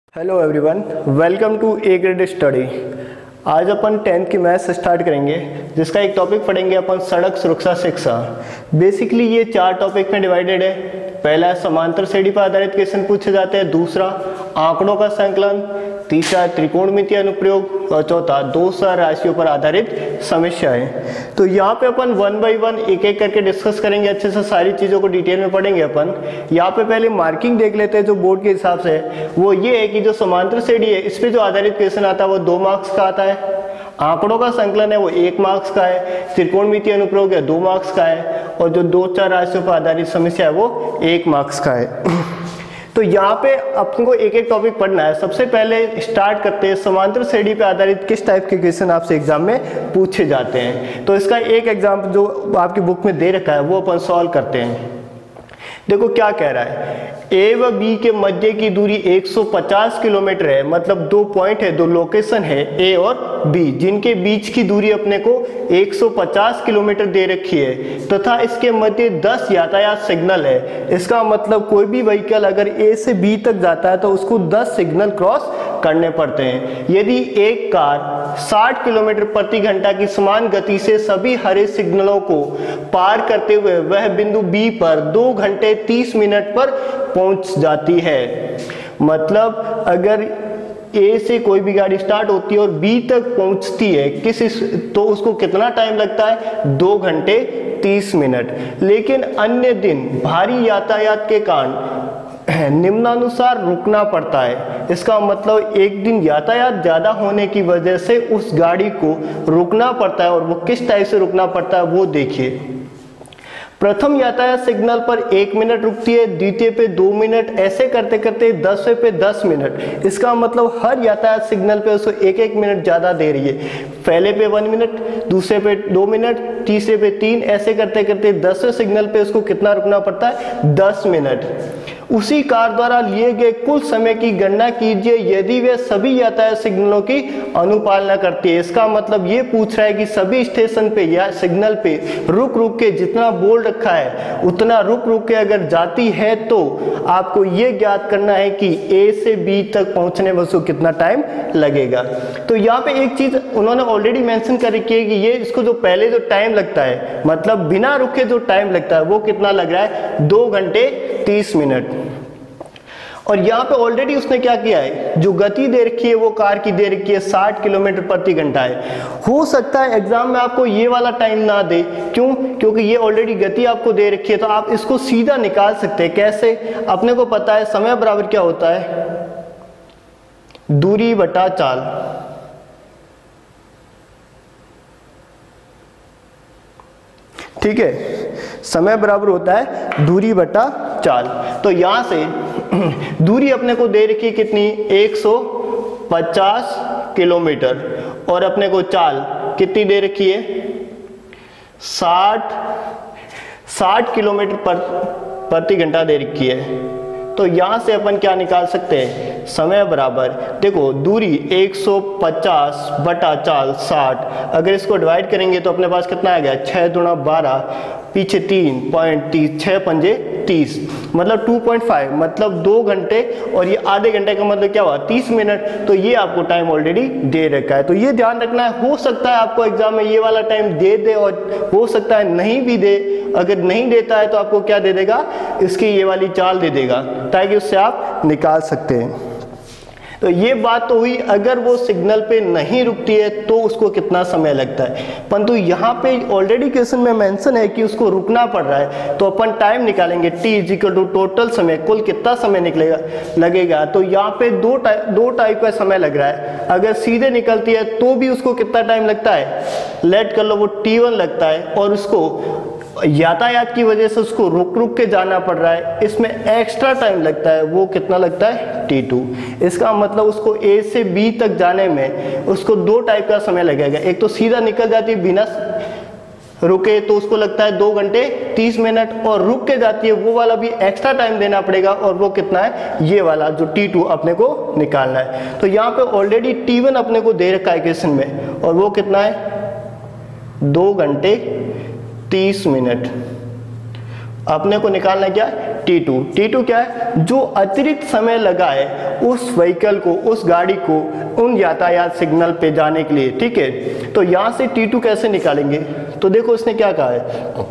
Hello everyone, welcome to A grade study. आज अपन 10th की मैथ्स स्टार्ट करेंगे, जिसका एक टॉपिक पढ़ेंगे अपन सड़क सुरक्षा शिक्षा। बेसिकली ये 4 टॉपिक में डिवाइडेड है। पहला समांतर श्रेणी पर आधारित क्वेश्चन पूछे जाते हैं, दूसरा आंकड़ों का संकलन, तीसरा त्रिकोणमितीय अनुप्रयोग और चौथा दो राशियों पर आधारित समस्याएं। तो यहाँ पे अपन 1 बाय 1 एक एक करके डिस्कस करेंगे, अच्छे से सारी चीज़ों को डिटेल में पढ़ेंगे अपन। यहाँ पे पहले मार्किंग देख लेते हैं जो बोर्ड के हिसाब से है। वो ये है कि जो समांतर श्रेणी है इस पे जो आधारित क्वेश्चन आता है वो 2 मार्क्स का आता है, आंकड़ों का संकलन है वो 1 मार्क्स का है, त्रिकोणमितीय अनुप्रयोग है 2 मार्क्स का है, और जो 2-4 राशियों पर आधारित समस्या है वो 1 मार्क्स का है। तो यहाँ पे अपन को एक एक टॉपिक पढ़ना है। सबसे पहले स्टार्ट करते हैं समांतर श्रेणी पे आधारित किस टाइप के क्वेश्चन आपसे एग्जाम में पूछे जाते हैं। तो इसका एक एग्जाम्पल जो आपकी बुक में दे रखा है वो अपन सॉल्व करते हैं। देखो क्या कह रहा है, ए व बी के मध्य की दूरी 150 किलोमीटर है। मतलब 2 पॉइंट है, 2 लोकेशन है ए और बी, जिनके बीच की दूरी अपने को 150 किलोमीटर दे रखी है तथा इसके मध्य 10 यातायात सिग्नल है। इसका मतलब कोई भी व्हीकल अगर ए से बी तक जाता है तो उसको 10 सिग्नल क्रॉस करने पड़ते हैं। यदि एक कार 60 किलोमीटर प्रति घंटा की समान गति से सभी हरे सिग्नलों को पार करते हुए वह बिंदु बी पर 2 घंटे 30 मिनट पर पहुंच जाती है। मतलब अगर ए से कोई भी गाड़ी स्टार्ट होती है और बी तक पहुंचती है तो उसको कितना टाइम लगता है? 2 घंटे 30 मिनट। लेकिन अन्य दिन भारी यातायात के कारण निम्नानुसार रुकना पड़ता है। इसका मतलब एक दिन यातायात ज्यादा होने की वजह से उस गाड़ी को रुकना पड़ता है, और वो किस टाइप से रुकना पड़ता है वो देखिए। प्रथम यातायात सिग्नल पर 1 मिनट रुकती है, द्वितीय पे 2 मिनट, ऐसे करते करते 10वें पे 10 मिनट। इसका मतलब हर यातायात सिग्नल पे उसको 1-1 मिनट ज्यादा दे रही है। पहले पे 1 मिनट, दूसरे पे 2 मिनट, तीसरे पे 3, ऐसे करते करते 10वें सिग्नल पे उसको कितना रुकना पड़ता है? 10 मिनट। उसी कार द्वारा लिए गए कुल समय की गणना कीजिए यदि वे सभी यातायात सिग्नलों की अनुपालना करती है। इसका मतलब ये पूछ रहा है कि सभी स्टेशन पे या सिग्नल पे रुक रुक के जितना बोर्ड रखा है उतना रुक रुक के अगर जाती है तो आपको ये ज्ञात करना है कि ए से बी तक पहुंचने में उसको कितना टाइम लगेगा। तो यहाँ पे एक चीज उन्होंने ऑलरेडी मेंशन कर रखी है कि ये इसको जो पहले जो टाइम लगता है, मतलब बिना रुके जो टाइम लगता है वो कितना लग रहा है? 2 घंटे 30 मिनट। और यहाँ पे ऑलरेडी उसने क्या किया है, जो गति दे रखी है वो कार की दे रखी है 60 किलोमीटर प्रति घंटा है। हो सकता है एग्जाम में आपको ये वाला टाइम ना दे, क्यों? क्योंकि ये ऑलरेडी गति आपको दे रखी है, तो आप इसको सीधा निकाल सकते हैं। कैसे? अपने को पता है समय बराबर क्या होता है? दूरी बटा चाल। ठीक है, समय बराबर होता है दूरी बटा चाल। तो यहां से दूरी अपने को दे रखी कितनी? 150 किलोमीटर, और अपने को चाल कितनी दे रखी है? 60 किलोमीटर प्रति घंटा दे रखी है। तो यहां से अपन क्या निकाल सकते हैं? समय बराबर, देखो दूरी 150 बटा चाल 60, अगर इसको डिवाइड करेंगे तो अपने पास कितना आ गया? 6 दूना 12, पीछे 3.30, 6 पंजे 30, मतलब 2.5, मतलब 2 घंटे, और ये आधे घंटे का मतलब क्या हुआ? 30 मिनट। तो ये आपको टाइम ऑलरेडी दे रखा है, तो ये ध्यान रखना है। हो सकता है आपको एग्जाम में ये वाला टाइम दे और हो सकता है नहीं भी दे। अगर नहीं देता है तो आपको क्या दे देगा? इसकी ये वाली चाल दे देगा, ताकि उससे आप निकाल सकते हैं। तो ये बात तो हुई अगर वो सिग्नल पे नहीं रुकती है तो उसको कितना समय लगता है। परंतु यहाँ पे ऑलरेडी क्वेश्चन में मेंशन है कि उसको रुकना पड़ रहा है, तो अपन टाइम निकालेंगे t इक्वल टू टोटल समय, कुल कितना समय लगेगा। तो यहाँ पे दो टाइप का समय लग रहा है। अगर सीधे निकलती है तो भी उसको कितना टाइम लगता है? लेट कर लो, वो t1 लगता है, और उसको यातायात की वजह से उसको रुक रुक के जाना पड़ रहा है, इसमें एक्स्ट्रा टाइम लगता है। वो कितना लगता है? t2। इसका मतलब उसको A से B तक जाने में उसको 2 टाइप का समय लगेगा। एक तो सीधा निकल जाती है बिना रुके तो उसको लगता है 2 घंटे 30 मिनट, और रुक के जाती है वो वाला भी एक्स्ट्रा टाइम देना पड़ेगा, और वो कितना है? ये वाला जो t2 अपने को निकालना है। तो यहाँ पे ऑलरेडी t1 अपने को दे रखा है क्वेश्चन में, और वो कितना है? 2 घंटे 30 मिनट। अपने को निकालना क्या? T2 क्या है? जो अतिरिक्त समय लगा है उस व्हीकल को, उस गाड़ी को उन यातायात सिग्नल पे जाने के लिए, ठीक है। तो यहां से T2 कैसे निकालेंगे? तो देखो इसने क्या कहा है,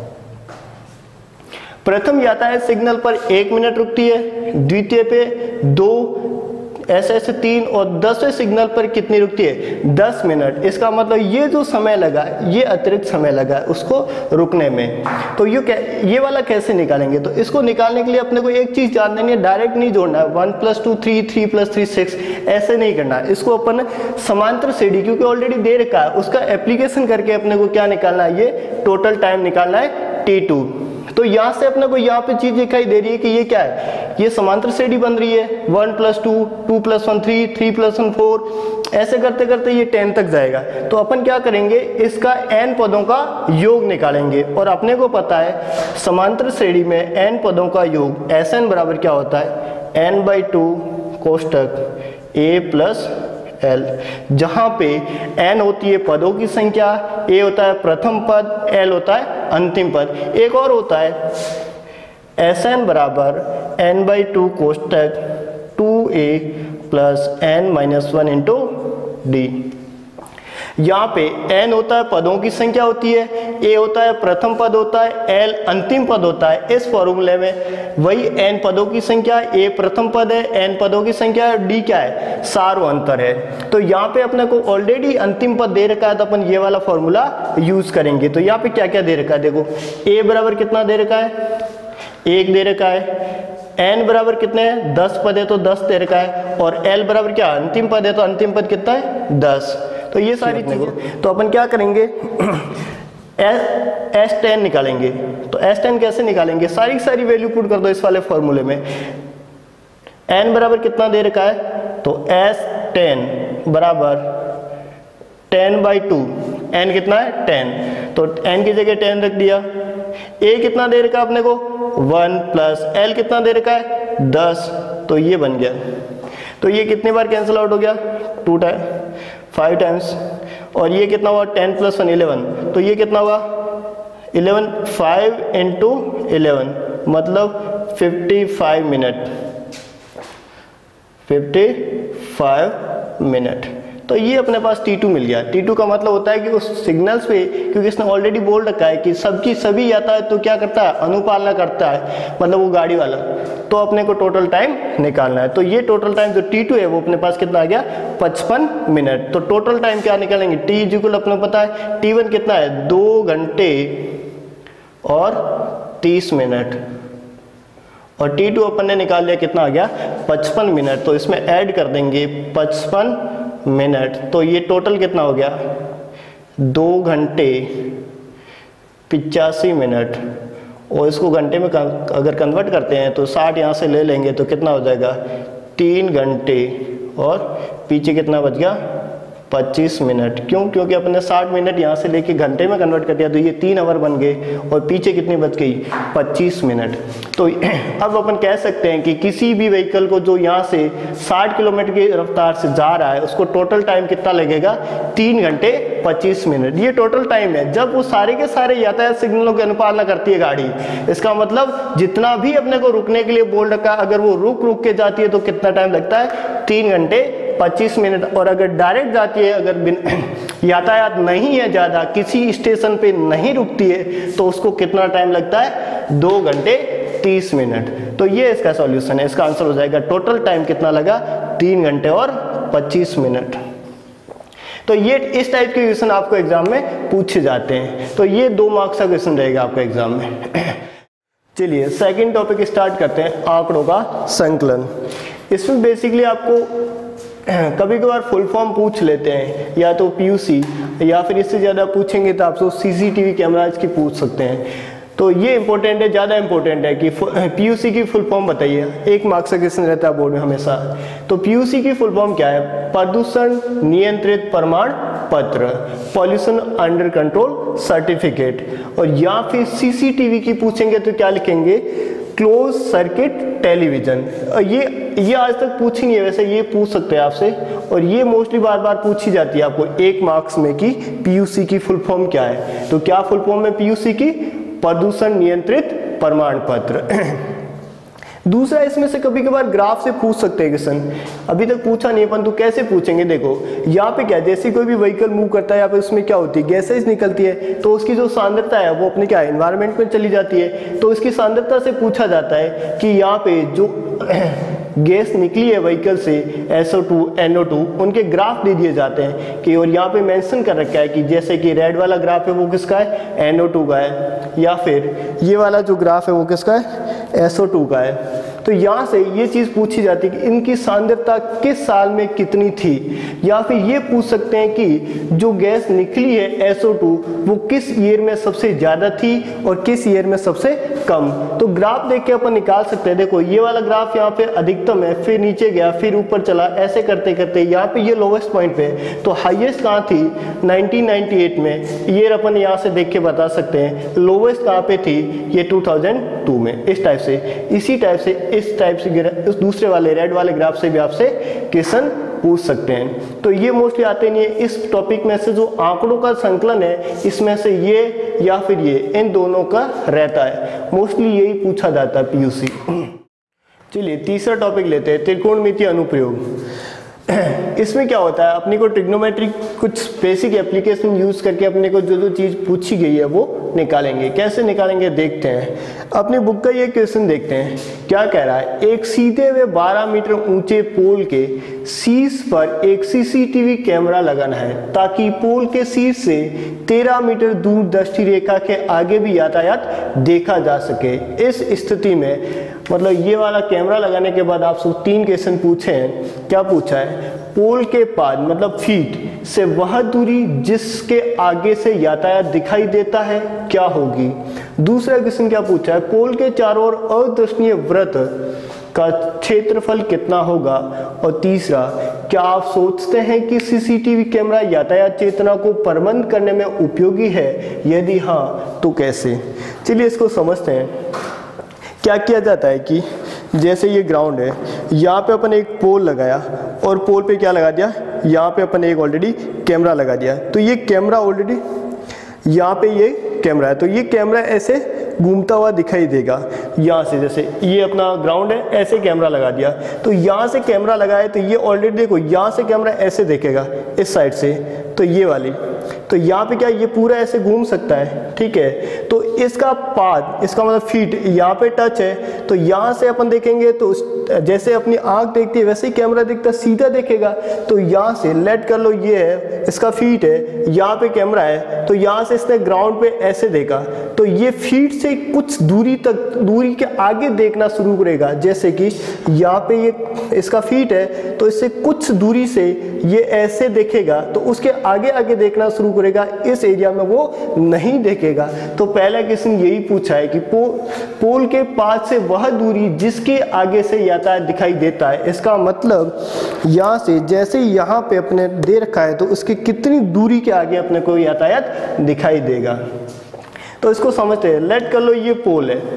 प्रथम यातायात सिग्नल पर 1 मिनट रुकती है, द्वितीय पे 2, ऐसे 3 और 10वें सिग्नल पर कितनी रुकती है? 10 मिनट। इसका मतलब ये जो समय लगा है, ये अतिरिक्त समय लगा है उसको रुकने में। तो ये वाला कैसे निकालेंगे? तो इसको निकालने के लिए अपने को एक चीज जान लेनी है, डायरेक्ट नहीं जोड़ना है 1 + 2 3, 3 + 3 6, ऐसे नहीं करना है। इसको अपन समांतर श्रेणी, क्योंकि ऑलरेडी दे रखा है, उसका एप्लीकेशन करके अपने को क्या निकालना है? ये टोटल टाइम निकालना है T2। तो यहां से अपने को यहाँ पे चीज दिखाई दे रही है कि ये क्या है? ये समांतर श्रेणी बन रही है, 1 + 2, 2 + 1 3, 3 + 1 4, ऐसे करते करते ये 10 तक जाएगा। तो अपन क्या करेंगे? इसका n पदों का योग निकालेंगे, और अपने को पता है समांतर श्रेणी में n पदों का योग Sn बराबर क्या होता है? n/2 कोष्टक a + L, जहां पे n होती है पदों की संख्या, a होता है प्रथम पद, L होता है अंतिम पद। एक और होता है Sn बराबर n/2 कोष्टक 2a + n-1 × d। यहाँ पे n होता है पदों की संख्या होती है, a होता है प्रथम पद होता है, L अंतिम पद होता है। इस फॉर्मूले में वही n पदों की संख्या, a प्रथम पद है, n पदों की संख्या है, d क्या है? सार्वअंतर है। तो यहाँ पे अपने को ऑलरेडी अंतिम पद दे रखा है, तो अपन ये वाला फॉर्मूला यूज करेंगे। तो यहाँ पे क्या क्या दे रखा है? देखो a बराबर कितना दे रखा है? 1 दे रखा है, n बराबर कितने हैं? 10 पद है तो 10 दे रखा है, और L बराबर क्या? अंतिम पद है तो अंतिम पद कितना है? 10। तो ये सारी चीजें, तो अपन क्या करेंगे? S10 निकालेंगे। तो S10 कैसे निकालेंगे? सारी की सारी वैल्यू पुट कर दो इस वाले फॉर्मूले में। n बराबर कितना दे रखा है? तो S10 बराबर 10/2, n कितना है? 10, तो n की जगह 10 रख दिया। a कितना दे रखा है अपने को? 1 + L कितना दे रखा है? 10, तो ये बन गया। तो ये कितने बार कैंसिल आउट हो गया? 5 टाइम्स। और ये कितना हुआ? 10 + 1 11, तो ये कितना हुआ? 11, 5 × 11 मतलब 55 मिनट, 55 मिनट। तो ये अपने पास T2 मिल गया। T2 का मतलब होता है कि उस सिग्नल्स पे, क्योंकि इसने ऑलरेडी बोल रखा है कि सबकी सभी यातायात तो क्या करता है? अनुपालना करता है, मतलब वो गाड़ी वाला। तो अपने को टोटल टाइम निकालना है। तो ये टोटल टाइम जो T2 है वो अपने पास कितना आ गया? 55 मिनट। तो टोटल टाइम क्या निकालेंगे? T = अपने को पता है T1 कितना है? 2 घंटे और 30 मिनट, और T2 अपन ने निकाल लिया, कितना आ गया? 55 मिनट। तो इसमें ऐड कर देंगे 55 मिनट, तो ये टोटल कितना हो गया? 2 घंटे 85 मिनट, और इसको घंटे में अगर कन्वर्ट करते हैं तो 60 यहाँ से ले लेंगे तो कितना हो जाएगा? 3 घंटे और पीछे कितना बच गया? 25 मिनट। क्यों? क्योंकि अपने 60 मिनट यहाँ से लेके घंटे में कन्वर्ट कर दिया, तो ये 3 आवर बन गए, और पीछे कितनी बच गई? 25 मिनट। तो अब अपन कह सकते हैं कि किसी भी व्हीकल को जो यहाँ से 60 किलोमीटर की रफ्तार से जा रहा है, उसको टोटल टाइम कितना लगेगा? 3 घंटे 25 मिनट। ये टोटल टाइम है जब वो सारे के सारे यातायात सिग्नलों की अनुपालना करती है गाड़ी। इसका मतलब जितना भी अपने को रुकने के लिए बोल रखा, अगर वो रुक के जाती है तो कितना टाइम लगता है? 3 घंटे 25 मिनट। और अगर डायरेक्ट जाती है, अगर यातायात नहीं है ज़्यादा, किसी स्टेशन पे नहीं रुकती है, तो उसको कितना टाइम लगता है? 2 घंटे 30 मिनट। तो ये इसका सॉल्यूशन है। इसका आंसर हो जाएगा टोटल टाइम कितना लगा? 3 घंटे और 25 मिनट। तो ये इस टाइप के क्वेश्चन आपको एग्जाम में पूछे जाते हैं। तो ये 2 मार्क्स का क्वेश्चन रहेगा आपको एग्जाम में। चलिए सेकंड टॉपिक स्टार्ट करते हैं, आंकड़ों का संकलन। इसमें बेसिकली आपको कभी कभार फुल फॉर्म पूछ लेते हैं, या तो पीयूसी, या फिर इससे ज़्यादा पूछेंगे तो आपसे सीसीटीवी कैमराज की पूछ सकते हैं। तो ये इंपॉर्टेंट है, ज़्यादा इंपॉर्टेंट है कि पीयूसी की फुल फॉर्म बताइए। 1 मार्क्स का क्वेश्चन रहता है बोर्ड में हमेशा। तो पीयूसी की फुल फॉर्म क्या है? प्रदूषण नियंत्रित प्रमाण पत्र, पॉल्यूशन अंडर कंट्रोल सर्टिफिकेट। और या फिर सीसीटीवी की पूछेंगे तो क्या लिखेंगे? Close circuit television. ये आज तक पूछी नहीं है, वैसे ये पूछ सकते हैं आपसे, और ये मोस्टली बार बार पूछी जाती है आपको 1 मार्क्स में कि पीयूसी की फुल फॉर्म क्या है। तो क्या फुल फॉर्म है पीयूसी की? प्रदूषण नियंत्रित प्रमाण पत्र। दूसरा, इसमें से कभी कभार ग्राफ से पूछ सकते हैं क्वेश्चन, अभी तक पूछा नहीं है परंतु कैसे पूछेंगे। देखो यहाँ पे क्या, जैसे कोई भी व्हीकल मूव करता है यहाँ पे उसमें क्या होती है, गैसेज निकलती है, तो उसकी जो सांद्रता है वो अपने क्या एनवायरनमेंट में चली जाती है, तो इसकी सांद्रता से पूछा जाता है कि यहाँ पे जो गैस निकली है व्हीकल से SO2 NO2 उनके ग्राफ दे दिए जाते हैं कि, और यहाँ पे मेंशन कर रखा है कि जैसे कि रेड वाला ग्राफ है वो किसका है, NO2 का है, या फिर ये वाला जो ग्राफ है वो किसका है, SO2 का है। तो यहाँ से ये चीज़ पूछी जाती है कि इनकी सांद्रता किस साल में कितनी थी, या फिर ये पूछ सकते हैं कि जो गैस निकली है SO2 वो किस ईयर में सबसे ज़्यादा थी और किस ईयर में सबसे कम। तो ग्राफ देख के अपन निकाल सकते हैं। देखो ये वाला ग्राफ यहाँ पे अधिकतम है, फिर नीचे गया, फिर ऊपर चला, ऐसे करते करते यहाँ पे ये लोवेस्ट पॉइंट पे, तो हाईएस्ट कहाँ थी 1998 में, ईयर अपन यहाँ से देख के बता सकते हैं। लोवेस्ट कहाँ पे थी, ये 2002 में। इस टाइप से, इसी टाइप से, इस टाइप से दूसरे वाले रेड वाले ग्राफ से भी आपसे क्वेश्चन पूछ सकते हैं। तो ये मोस्टली आते नहीं है। इस टॉपिक में से जो आंकड़ों का संकलन है इसमें से ये या फिर ये, इन दोनों का रहता है, मोस्टली यही पूछा जाता है पीयूसी। चलिए तीसरा टॉपिक लेते हैं, त्रिकोणमितीय अनुप्रयोग। इसमें क्या होता है, अपने को ट्रिग्नोमेट्रिक कुछ बेसिक एप्लीकेशन यूज करके अपने को जो जो चीज़ पूछी गई है वो निकालेंगे। कैसे निकालेंगे देखते हैं। अपनी बुक का ये क्वेश्चन देखते हैं, क्या कह रहा है। एक सीधे व 12 मीटर ऊंचे पोल के शीर्ष पर एक CCTV कैमरा लगाना है ताकि पोल के शीर्ष से 13 मीटर दूर दृष्टि रेखा के आगे भी यातायात देखा जा सके। इस स्थिति में मतलब ये वाला कैमरा लगाने के बाद आपसे 3 क्वेश्चन पूछे हैं। क्या पूछा है, पोल के पाद मतलब फीट से वह दूरी जिसके आगे से यातायात दिखाई देता है क्या होगी। दूसरा क्वेश्चन क्या पूछा है, पोल के चारों ओर अदर्शनीय वृत्त का क्षेत्रफल कितना होगा। और तीसरा, क्या आप सोचते हैं कि CCTV कैमरा यातायात चेतना को प्रबंध करने में उपयोगी है, यदि हाँ तो कैसे। चलिए इसको समझते हैं। क्या किया जाता है कि जैसे ये ग्राउंड है, यहाँ पे अपन एक पोल लगाया और पोल पे क्या लगा दिया, यहाँ पे अपन एक ऑलरेडी कैमरा लगा दिया। तो ये कैमरा ऑलरेडी यहाँ पे ये कैमरा है, तो ये कैमरा ऐसे घूमता हुआ दिखाई देगा यहाँ से। जैसे ये अपना ग्राउंड है, ऐसे कैमरा लगा दिया, तो यहाँ से कैमरा लगाए तो ये ऑलरेडी देखो यहाँ से कैमरा ऐसे देखेगा इस साइड से, तो ये वाली, तो यहाँ पे क्या ये पूरा ऐसे घूम सकता है, ठीक है। तो इसका पाद, इसका मतलब फीट यहाँ पे टच है, तो यहाँ से अपन देखेंगे तो जैसे अपनी आंख देखती है वैसे ही कैमरा दिखता है, सीधा देखेगा। तो यहाँ से लेट कर लो, ये है इसका फीट है, यहाँ पे कैमरा है, तो यहाँ से इसने ग्राउंड पे ऐसे देखा, तो ये फीट से कुछ दूरी तक, दूरी के आगे देखना शुरू करेगा। जैसे कि यहाँ पे ये इसका फीट है, तो इससे कुछ दूरी से ये ऐसे देखेगा, तो उसके आगे आगे देखना शुरू करेगा, इस एरिया में वो नहीं देखेगा। तो पहला क्वेश्चन यही पूछा है कि पोल के पास से वह दूरी जिसके आगे से यातायात दिखाई देता है। इसका मतलब यहाँ से जैसे यहाँ पे अपने दे रखा है, तो उसकी कितनी दूरी के आगे अपने को यातायात दिखाई देगा। तो इसको समझते हैं। लेट कर लो ये पोल है,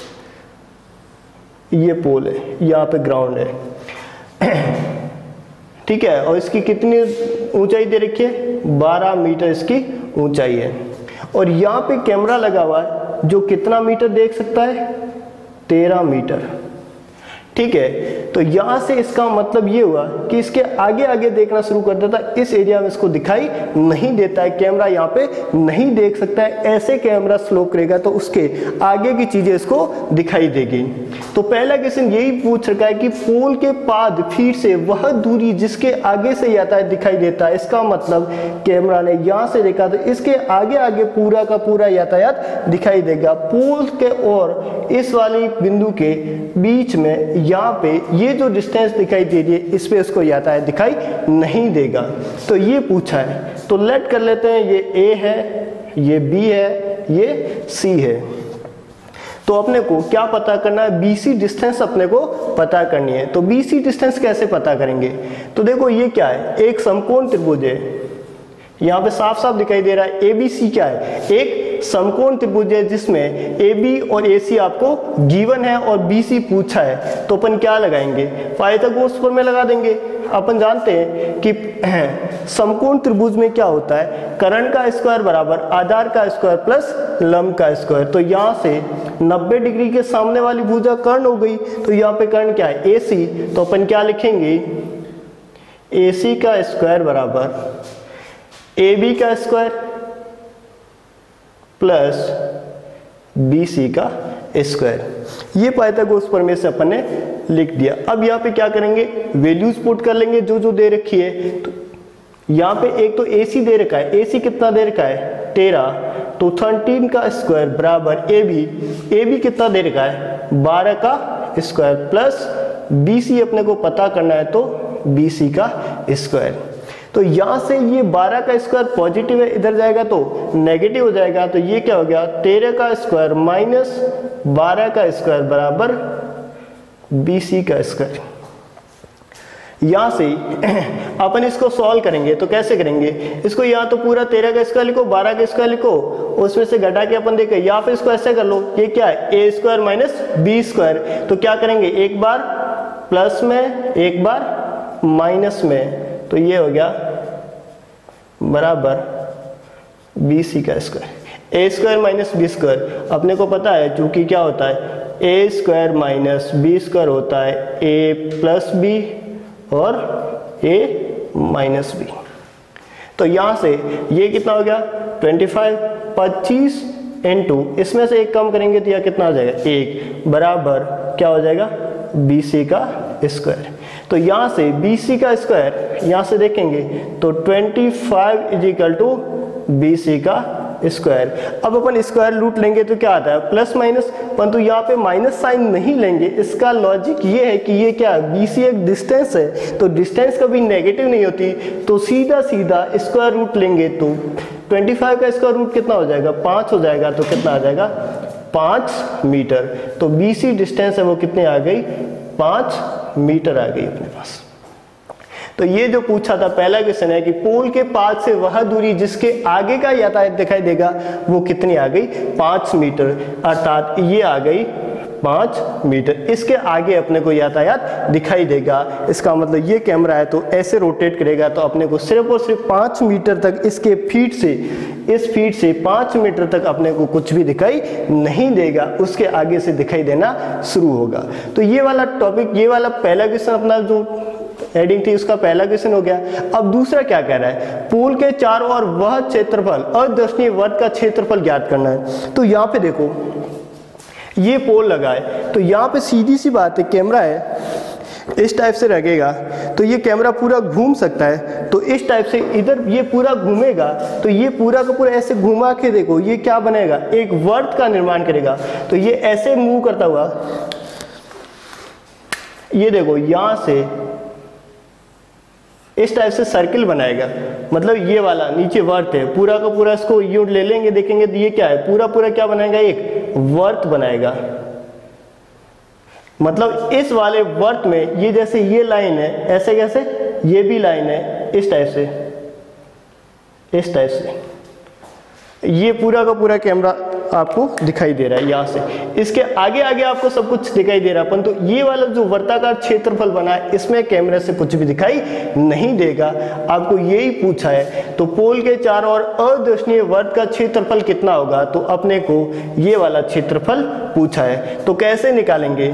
ये पोल है, यहाँ पे ग्राउंड है, ठीक है। और इसकी कितनी ऊंचाई दे रखी है, 12 मीटर इसकी ऊंचाई है। और यहाँ पे कैमरा लगा हुआ है जो कितना मीटर देख सकता है, 13 मीटर, ठीक है। तो यहाँ से इसका मतलब ये हुआ कि इसके आगे आगे देखना शुरू कर देता है, इस एरिया में इसको दिखाई नहीं देता है, कैमरा यहाँ पे नहीं देख सकता है। ऐसे कैमरा स्लो करेगा तो उसके आगे की चीजें इसको दिखाई देगी। तो पहला क्वेश्चन यही पूछ रखा है कि पोल के पाद फीट से वह दूरी जिसके आगे से यातायात दिखाई देता है। इसका मतलब कैमरा ने यहाँ से देखा तो इसके आगे आगे पूरा का पूरा यातायात दिखाई देगा। पोल के और इस वाली बिंदु के बीच में यहाँ पे ये जो डिस्टेंस दिखाई दे रही है, इस पे इसको यातायात दिखाई नहीं देगा। तो ये पूछा है, तो लेट कर लेते हैं, ये A है, ये B है, ये C है। तो अपने को क्या पता करना है, BC डिस्टेंस अपने को पता करनी है। तो BC डिस्टेंस कैसे पता करेंगे, तो देखो ये क्या है, एक समकोण त्रिभुज है, यहाँ पे साफ साफ दिखाई दे रहा है। ABC क्या है, एक एक समकोण त्रिभुज है जिसमें ए बी और ए सी आपको गिवन है और बी सी पूछा है, तो अपन क्या लगाएंगे, पाइथागोरस प्रमेय लगा देंगे। अपन जानते हैं कि समकोण त्रिभुज में क्या होता है, कर्ण का स्क्वायर बराबर आधार का स्क्वायर प्लस लंब का स्क्वायर। तो यहाँ से 90 डिग्री के सामने वाली भुजा कर्ण हो गई, तो यहाँ पे कर्ण क्या है, ए सी। तो अपन क्या लिखेंगे, ए सी का स्क्वायर बराबर ए बी का स्क्वायर प्लस बी सी का स्क्वायर। ये पाइथागोरस प्रमेय से अपन ने लिख दिया। अब यहाँ पे क्या करेंगे, वैल्यूज पुट कर लेंगे जो जो दे रखी है। तो यहाँ पे एक तो ए सी दे रखा है, ए सी कितना दे रखा है 13, तो 13 का स्क्वायर बराबर ए बी कितना दे रखा है 12 का स्क्वायर प्लस बी सी अपने को पता करना है तो बी सी का स्क्वायर। तो यहाँ से ये 12 का स्क्वायर पॉजिटिव है, इधर जाएगा तो नेगेटिव हो जाएगा। तो ये क्या हो गया, 13 का स्क्वायर माइनस 12 का स्क्वायर बराबर BC का स्क्वायर। यहाँ से अपन इसको सॉल्व करेंगे तो कैसे करेंगे, इसको या तो पूरा 13 का स्क्वायर लिखो, 12 का स्क्वायर लिखो, उसमें से घटा के अपन देखें, या फिर इसको ऐसे कर लो, ये क्या है A square minus B square. तो क्या करेंगे, एक बार प्लस में एक बार माइनस में, तो ये हो गया बराबर BC का square. A square minus B square अपने को पता है, चूंकि क्या होता है A square minus B square होता है ए प्लस बी और ए माइनस बी। तो यहां से ये कितना हो गया 25 इंटू इसमें से एक कम करेंगे तो यह कितना हो जाएगा 1 बराबर क्या हो जाएगा BC का स्क्वायर। तो यहाँ से BC का स्क्वायर यहाँ से देखेंगे तो 25 इज इक्वल टू BC का स्क्वायर। अब अपन स्क्वायर रूट लेंगे तो क्या आता है प्लस माइनस, परंतु यहाँ पे माइनस साइन नहीं लेंगे। इसका लॉजिक ये है कि ये क्या BC एक डिस्टेंस है, तो डिस्टेंस कभी नेगेटिव नहीं होती, तो सीधा सीधा स्क्वायर रूट लेंगे तो 25 का स्क्वायर रूट कितना हो जाएगा 5 हो जाएगा, तो कितना आ जाएगा 5 मीटर। तो BC डिस्टेंस है वो कितने आ गई 5 मीटर आ गई अपने पास। तो ये जो पूछा था पहला क्वेश्चन है कि पोल के पास से वह दूरी जिसके आगे का यातायात दिखाई देगा वो कितनी आ गई 5 मीटर, अर्थात ये आ गई 5 मीटर। इसके आगे अपने को यातायात दिखाई देगा, इसका मतलब ये कैमरा है तो ऐसे रोटेट करेगा तो अपने को सिर्फ और सिर्फ 5 मीटर तक इसके फीट से, इस फीट से 5 मीटर तक अपने को कुछ भी दिखाई नहीं देगा, उसके आगे से दिखाई देना शुरू होगा। तो ये वाला टॉपिक, ये वाला पहला क्वेश्चन अपना जो हेडिंग थी उसका पहला क्वेश्चन हो गया। अब दूसरा क्या कह रहा है, पोल के चारों ओर वह क्षेत्रफल अदर्शनीय वर्ग का क्षेत्रफल ज्ञात करना है। तो यहाँ पे देखो ये पोल लगा है, तो यहाँ पे सीधी सी बात है, कैमरा है इस टाइप से लगेगा तो ये कैमरा पूरा घूम सकता है, तो इस टाइप से इधर ये पूरा घूमेगा, तो ये पूरा का पूरा ऐसे घुमा के देखो ये क्या बनेगा एक वर्त का निर्माण करेगा। तो ये ऐसे मूव करता हुआ, ये देखो यहां से इस टाइप से सर्किल बनाएगा, मतलब ये वाला नीचे वर्त है, पूरा का पूरा इसको यूं ले लेंगे, देखेंगे तो ये क्या है पूरा पूरा क्या बनाएगा एक वर्त बनाएगा। मतलब इस वाले वर्त में ये जैसे ये लाइन है, ऐसे कैसे ये भी लाइन है इस टाइप से, इस टाइप से ये पूरा का पूरा कैमरा आपको दिखाई दे रहा है यहाँ से। इसके आगे आगे आपको सब कुछ दिखाई दे रहा है, परंतु ये वाला जो वर्ताकार क्षेत्रफल बना है इसमें कैमरे से कुछ भी दिखाई नहीं देगा। आपको यही पूछा है, तो पोल के चारों ओर अदर्शनीय वर्त का क्षेत्रफल कितना होगा, तो अपने को ये वाला क्षेत्रफल पूछा है। तो कैसे निकालेंगे,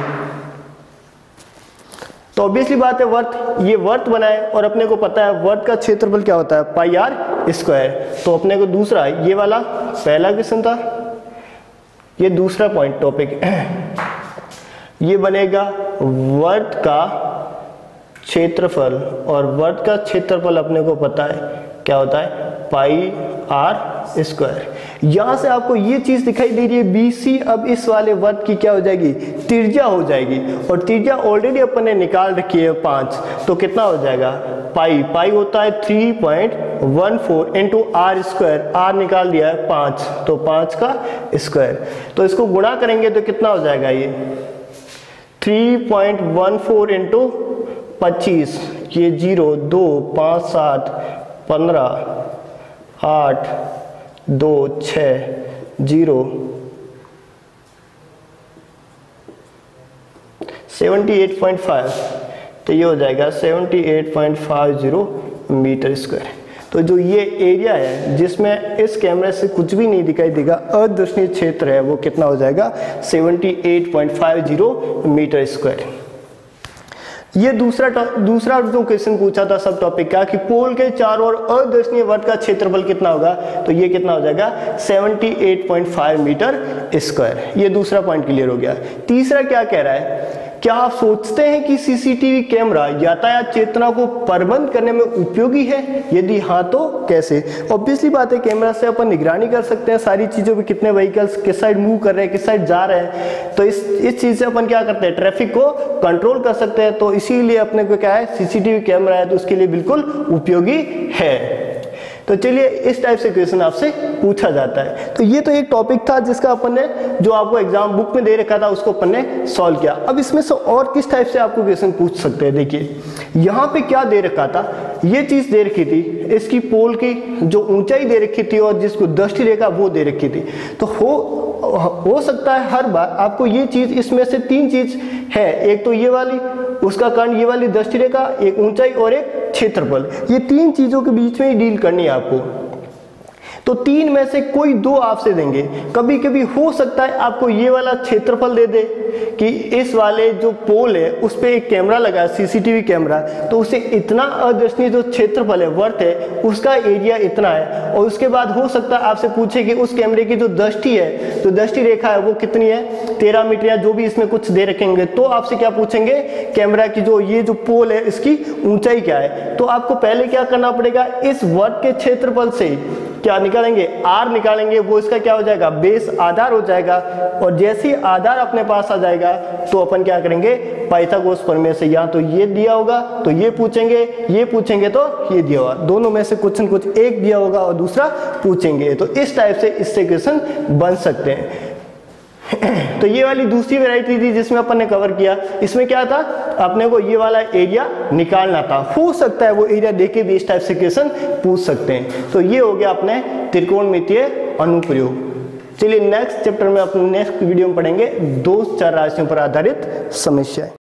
तो ऑब्वियसली बात है वर्त, ये वर्त बनाए और अपने को पता है वर्त का क्षेत्रफल क्या होता है पाई आर स्क्वायर। तो अपने को दूसरा, ये वाला पहला क्वेश्चन था, ये दूसरा पॉइंट टॉपिक ये बनेगा वर्त का क्षेत्रफल, और वर्त का क्षेत्रफल अपने को पता है क्या होता है पाई आर स्क्वायर। यहां से आपको ये चीज दिखाई दे रही है BC, अब इस वाले वर्त की क्या हो जाएगी त्रिज्या हो जाएगी, और त्रिज्या ऑलरेडी अपन ने निकाल रखी है 5, तो कितना हो जाएगा पाई, पाई होता है 3.14 इंटू आर स्क्वायर, आर निकाल दिया है 5, तो 5 का स्क्वायर। तो इसको गुणा करेंगे तो कितना हो जाएगा ये 3.14 इंटू 25, ये 0 2 5 7 15 8 2 6 78.5, तो ये हो जाएगा 78.50 मीटर स्क्वायर। तो जो ये एरिया है जिसमें इस कैमरे से कुछ भी नहीं दिखाई देगा, अदर्शनीय क्षेत्र है, वो कितना हो जाएगा 78.50 मीटर स्क्वायर। ये दूसरा जो क्वेश्चन पूछा था सब टॉपिक का कि पोल के चारों ओर अदर्शनीय वृत्त का क्षेत्रफल कितना होगा, तो ये कितना हो जाएगा 78.5 मीटर स्क्वायर। ये दूसरा पॉइंट क्लियर हो गया। तीसरा क्या कह रहा है, क्या आप सोचते हैं कि सीसीटीवी कैमरा यातायात चेतना को प्रबंध करने में उपयोगी है? यदि हाँ तो कैसे? ऑब्वियसली बात है, कैमरा से अपन निगरानी कर सकते हैं सारी चीजों पे, कितने व्हीकल्स किस साइड मूव कर रहे हैं, किस साइड जा रहे हैं। तो इस चीज से अपन क्या करते हैं, ट्रैफिक को कंट्रोल कर सकते हैं। तो इसीलिए अपने को क्या है, सीसीटीवी कैमरा है तो उसके लिए बिल्कुल उपयोगी है। तो चलिए, इस टाइप से क्वेश्चन आपसे पूछा जाता है। तो ये तो एक टॉपिक था जिसका अपन ने, जो आपको एग्जाम बुक में दे रखा था, उसको अपन ने सॉल्व किया। अब इसमें से और किस टाइप से आपको क्वेश्चन पूछ सकते हैं। देखिए यहाँ पे क्या दे रखा था, ये चीज दे रखी थी, इसकी पोल की जो ऊंचाई दे रखी थी और जिसको दृष्टि रेखा वो दे रखी थी। तो हो सकता है हर बार आपको ये चीज, इसमें से तीन चीज है, एक तो ये वाली, उसका कारण ये वाली दृष्टि रेखा, एक ऊंचाई और एक क्षेत्रफल, ये तीन चीजों के बीच में ही डील करनी है आपको। तो तीन में से कोई दो आपसे देंगे। कभी कभी हो सकता है आपको ये वाला क्षेत्रफल दे दे कि इस वाले जो पोल है उस पे एक कैमरा लगा है, सीसीटीवी कैमरा, तो उसे इतना अदर्शनीय जो क्षेत्रफल है, वर्थ है, उसका एरिया इतना है। और उसके बाद हो सकता है आपसे पूछे कि उस कैमरे की जो दृष्टि है, जो दृष्टि रेखा है वो कितनी है, 13 मीटर या जो भी इसमें कुछ दे रखेंगे। तो आपसे क्या पूछेंगे, कैमरा की जो ये जो पोल है इसकी ऊंचाई क्या है। तो आपको पहले क्या करना पड़ेगा, इस वर्ग के क्षेत्रफल से क्या निकालेंगे, आर निकालेंगे, वो इसका क्या हो जाएगा, बेस आधार हो जाएगा। और जैसे ही आधार अपने पास आ जाएगा तो अपन क्या करेंगे, पाइथागोरस प्रमेय से, या तो ये दिया होगा तो ये पूछेंगे, ये पूछेंगे तो ये दिया होगा, दोनों में से कुछ न कुछ एक दिया होगा और दूसरा पूछेंगे। तो इस टाइप से इससे क्वेश्चन बन सकते हैं। तो ये वाली दूसरी वैरायटी थी जिसमें अपन ने कवर किया। इसमें क्या था, अपने को ये वाला एरिया निकालना था। हो सकता है वो एरिया देके भी इस टाइप से क्वेश्चन पूछ सकते हैं। तो ये हो गया अपने त्रिकोणमितीय अनुप्रयोग। चलिए नेक्स्ट चैप्टर में, अपने नेक्स्ट वीडियो में पढ़ेंगे दो चर राशियों पर आधारित समस्याएं।